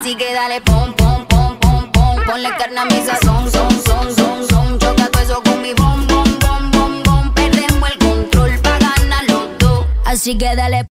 Así que dale pom, pom, pom, pom, pom. Ponle carne a mi sazón, son. Choca todo eso con mi bom, bom, bom, bom, bom. Perdemos el control pa' ganar los dos. Así que dale